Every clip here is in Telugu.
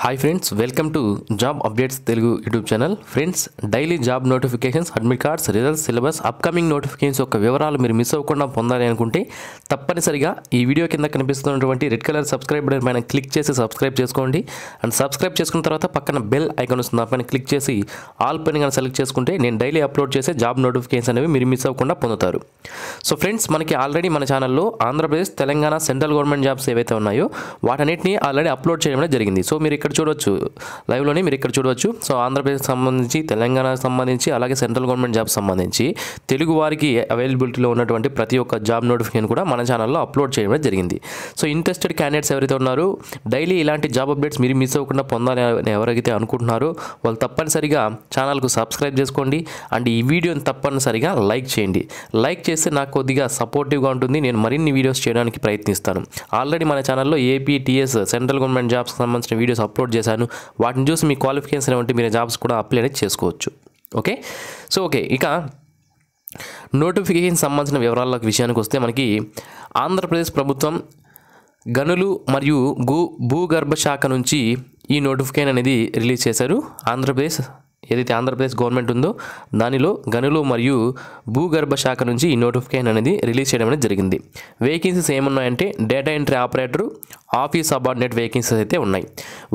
Hi friends, welcome to job updates Telugu YouTube channel. Friends, daily job notifications, admit cards, results, syllabus, upcoming notifications యొక్క వివరాలు మీరు మిస్ అవ్వకుండా పొందాలి అనుకుంటే తప్పనిసరిగా ఈ వీడియో కింద కనిపిస్తున్నటువంటి రెడ్ కలర్ సబ్స్క్రైబ్ బటన్ పైన క్లిక్ చేసి సబ్స్క్రైబ్ చేసుకోండి. అండ్ సబ్స్క్రైబ్ చేసుకున్న తర్వాత పక్కన బెల్ ఐకాన్ వస్తుంది, దానిపైన క్లిక్ చేసి ఆల్ పైన కానీ సెలెక్ట్ చేసుకుంటే నేను డైలీ అప్లోడ్ చేసే జాబ్ నోటిఫికేషన్స్ అనేవి మీరు మిస్ అవ్వకుండా పొందుతారు. సో ఫ్రెండ్స్, మనకి ఆల్రెడీ మన ఛానల్లో Andhra Pradesh, Telangana, central government jobs ఏవైతే ఉన్నాయో వాటన్నిటిని ఆల్రెడీ అప్లోడ్ చేయడం జరిగింది. సో మీరు ఇక్కడ చూడవచ్చు, లైవ్లోనే మీరు ఇక్కడ చూడవచ్చు. సో ఆంధ్రప్రదేశ్ సంబంధించి, తెలంగాణకు సంబంధించి, అలాగే సెంట్రల్ గవర్నమెంట్ జాబ్స్ సంబంధించి తెలుగు వారికి అవైలబిలిటీలో ఉన్నటువంటి ప్రతి ఒక్క జాబ్ నోటిఫికేషన్ కూడా మన ఛానల్లో అప్లోడ్ చేయడం జరిగింది. సో ఇంట్రెస్టెడ్ క్యాండిడేట్స్ ఎవరైతే ఉన్నారో, డైలీ ఇలాంటి జాబ్ అప్డేట్స్ మీరు మిస్ అవ్వకుండా పొందాలి అని ఎవరైతే అనుకుంటున్నారో వాళ్ళు తప్పనిసరిగా ఛానల్కు సబ్స్క్రైబ్ చేసుకోండి. అండ్ ఈ వీడియోని తప్పనిసరిగా లైక్ చేయండి. లైక్ చేస్తే నాకు కొద్దిగా సపోర్టివ్గా ఉంటుంది, నేను మరిన్ని వీడియోస్ చేయడానికి ప్రయత్నిస్తాను. ఆల్రెడీ మన ఛానల్లో ఏపీ, టీఎస్, సెంట్రల్ గవర్నమెంట్ జాబ్స్కి సంబంధించిన వీడియోస్ అప్లోడ్ చేశాను. వాటిని చూసి మీ క్వాలిఫికేషన్ ఏమంటే మీరు జాబ్స్ కూడా అప్లై అనేది చేసుకోవచ్చు. ఓకే, ఇక నోటిఫికేషన్ సంబంధించిన వివరాల విషయానికి వస్తే, మనకి ఆంధ్రప్రదేశ్ ప్రభుత్వం గనులు మరియు భూగర్భ శాఖ నుంచి ఈ నోటిఫికేషన్ అనేది రిలీజ్ చేశారు. ఏదైతే ఆంధ్రప్రదేశ్ గవర్నమెంట్ ఉందో దానిలో గనులు మరియు భూగర్భ శాఖ నుంచి ఈ నోటిఫికేషన్ అనేది రిలీజ్ చేయడం అనేది జరిగింది. వేకెన్సీస్ ఏమున్నాయంటే data entry operator, office subordinate vacancies అయితే ఉన్నాయి.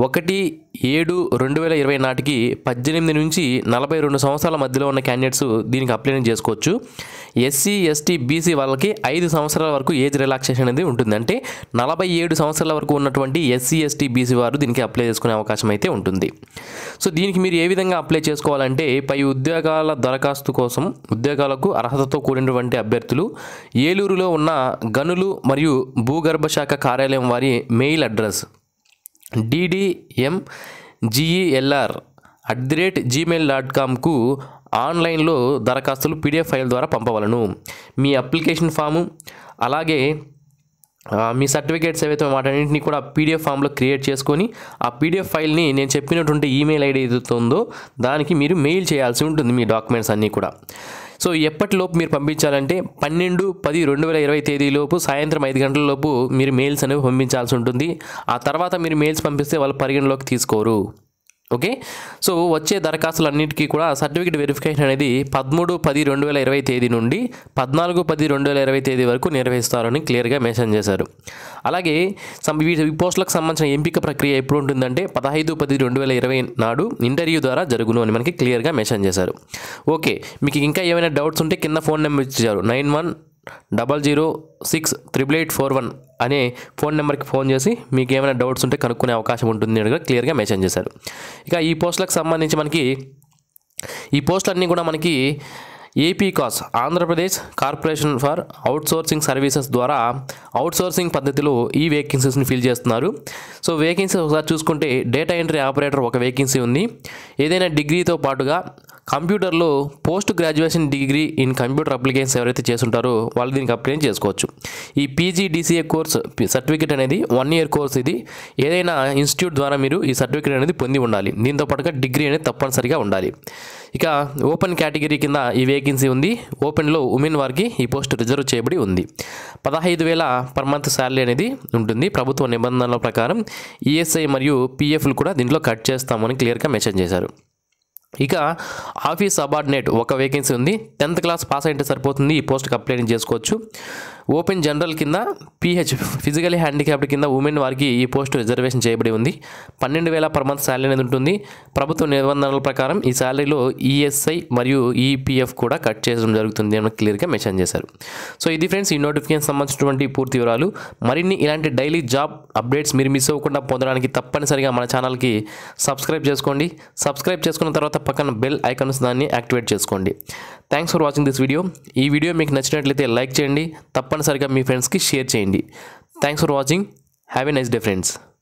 1/7/2020 నాటికి 18 నుంచి 42 సంవత్సరాల మధ్యలో ఉన్న క్యాండిడేట్స్ దీనికి అప్లై చేసుకోవచ్చు. ఎస్సీ, ఎస్టీ, బీసీ వాళ్ళకి 5 సంవత్సరాల వరకు ఏజ్ రిలాక్సేషన్ అనేది ఉంటుంది. అంటే 47 సంవత్సరాల వరకు ఉన్నటువంటి ఎస్సీ, ఎస్టీ, బీసీ వారు దీనికి అప్లై చేసుకునే అవకాశం అయితే ఉంటుంది. సో దీనికి మీరు ఏ విధంగా అప్లై చేసుకోవాలంటే, పై ఉద్యోగాల దరఖాస్తు కోసం ఉద్యోగాలకు అర్హతతో కూడినటువంటి అభ్యర్థులు ఏలూరులో ఉన్న గనులు మరియు భూగర్భ శాఖ కార్యాలయం వారి మెయిల్ అడ్రస్ ddmgelr@gmail.comకు ఆన్లైన్లో దరఖాస్తులు పీడిఎఫ్ ఫైల్ ద్వారా పంపవలను. మీ అప్లికేషన్ ఫాము, అలాగే మీ సర్టిఫికేట్స్ ఏవైతే వాటన్నింటినీ కూడా పీడిఎఫ్ ఫామ్లో క్రియేట్ చేసుకొని ఆ పీడిఎఫ్ ఫైల్ని నేను చెప్పినటువంటి ఈమెయిల్ ఐడి ఏదైతే ఉందో దానికి మీరు మెయిల్ చేయాల్సి ఉంటుంది, మీ డాక్యుమెంట్స్ అన్నీ కూడా. సో ఎప్పటిలోపు మీరు పంపించాలంటే 12/10/2020 తేదీలోపు సాయంత్రం 5 గంటల లోపు మీరు మెయిల్స్ అనేవి పంపించాల్సి ఉంటుంది. ఆ తర్వాత మీరు మెయిల్స్ పంపిస్తే వాళ్ళు పరిగణలోకి తీసుకోరు. సో వచ్చే దరఖాస్తులన్నిటికీ కూడా సర్టిఫికేట్ వెరిఫికేషన్ అనేది 13/10/2020 తేదీ నుండి 14/10/2020 తేదీ వరకు నిర్వహిస్తారని క్లియర్గా మెన్షన్ చేశారు. అలాగే ఈ పోస్టులకు సంబంధించిన ఎంపిక ప్రక్రియ ఎప్పుడు ఉంటుందంటే 15/10/2020 నాడు ఇంటర్వ్యూ ద్వారా జరుగును అని మనకి క్లియర్గా మెన్షన్ చేశారు. మీకు ఇంకా ఏమైనా డౌట్స్ ఉంటే కింద ఫోన్ నెంబర్ ఇచ్చారు, 9100688841 అనే ఫోన్ నెంబర్కి ఫోన్ చేసి మీకు ఏమైనా డౌట్స్ ఉంటే కనుక్కునే అవకాశం ఉంటుంది అని క్లియర్గా మెన్షన్ చేశారు. ఇక ఈ పోస్టులకు సంబంధించి ఈ పోస్టులన్నీ కూడా మనకి ఏపీ కాస్, Andhra Pradesh corporation for outsourcing services ద్వారా అవుట్సోర్సింగ్ పద్ధతిలో ఈ వేకెన్సీస్ని ఫిల్ చేస్తున్నారు. సో వేకెన్సీ ఒకసారి చూసుకుంటే డేటా ఎంట్రీ ఆపరేటర్ ఒక వేకెన్సీ ఉంది. ఏదైనా డిగ్రీతో పాటుగా కంప్యూటర్లో post graduation degree in computer applications ఎవరైతే చేస్తుంటారో వాళ్ళు దీనికి అప్లై చేసుకోవచ్చు. ఈ PGDCA కోర్స్ సర్టిఫికేట్ అనేది 1 year కోర్స్. ఇది ఏదైనా ఇన్స్టిట్యూట్ ద్వారా మీరు ఈ సర్టిఫికేట్ అనేది పొంది ఉండాలి. దీంతో పాటుగా డిగ్రీ అనేది తప్పనిసరిగా ఉండాలి. ఇక ఓపెన్ కేటగిరీ కింద ఈ వేకెన్సీ ఉంది. ఓపెన్లో ఉమెన్ వారికి ఈ పోస్ట్ రిజర్వ్ చేయబడి ఉంది. 15,000 పర్ మంత్ శాలరీ అనేది ఉంటుంది. ప్రభుత్వ నిబంధనల ప్రకారం ESI మరియు PFలు కూడా దీంట్లో కట్ చేస్తామని క్లియర్గా మెన్షన్ చేశారు. ఇక ఆఫీస్ సబార్డినేట్ ఒక వేకెన్సీ ఉంది. 10th క్లాస్ పాస్ అయితే సరిపోతుంది, ఈ పోస్ట్కి అప్లై చేసుకోవచ్చు. ఓపెన్ జనరల్ కింద PH ఫిజికలీ హ్యాండిక్యాప్డ్ కింద ఉమెన్ వారికి ఈ పోస్ట్ రిజర్వేషన్ చేయబడి ఉంది. 12,000 పర్ మంత్ శాలరీ అనేది ఉంటుంది. ప్రభుత్వ నిబంధనల ప్రకారం ఈ శాలరీలో ESI మరియు EPF కూడా కట్ చేయడం జరుగుతుంది అని క్లియర్గా మెన్షన్ చేశారు. సో ఇది ఫ్రెండ్స్, ఈ నోటిఫికేషన్ సంబంధించినటువంటి పూర్తి వివరాలు. మరిన్ని ఇలాంటి డైలీ జాబ్ అప్డేట్స్ మీరు మిస్ అవ్వకుండా పొందడానికి తప్పనిసరిగా మన ఛానల్కి సబ్స్క్రైబ్ చేసుకోండి. సబ్స్క్రైబ్ చేసుకున్న తర్వాత పక్కన బెల్ ఐకాన్స్ దాన్ని యాక్టివేట్ చేసుకోండి. Thanks for watching this video. ఈ వీడియో మీకు నచ్చినట్లయితే లైక్ చేయండి, తప్పనిసరిగా మీ ఫ్రెండ్స్కి షేర్ చేయండి. Thanks for watching. Have a nice day friends.